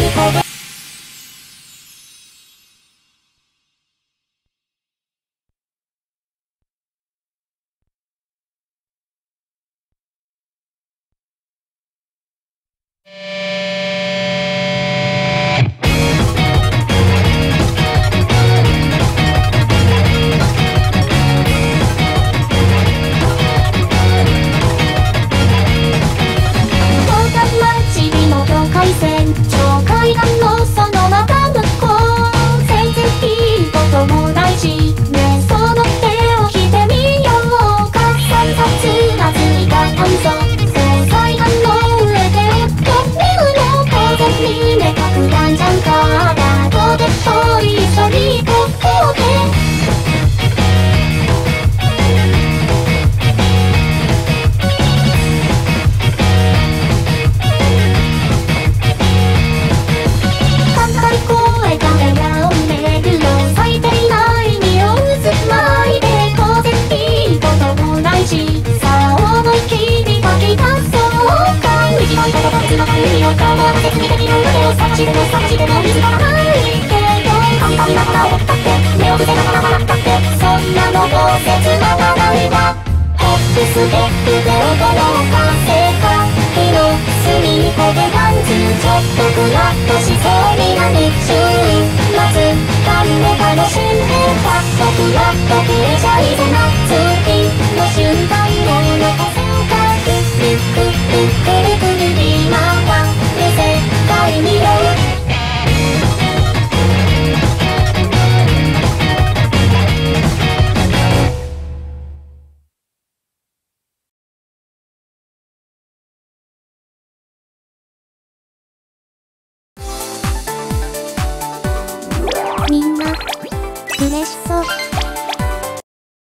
こで探しても見つからないけど簡単な花を追ったって目を伏せながら笑ったってそんなのも切ながないわホップステップで驚かせた日の隅っこでパンツちょっとクラッとしそうになる週末感を楽しんでた僕らとプレシャイズな月の瞬間を残そうかクルクルクルクル今は世界見ろみんな嬉しそう。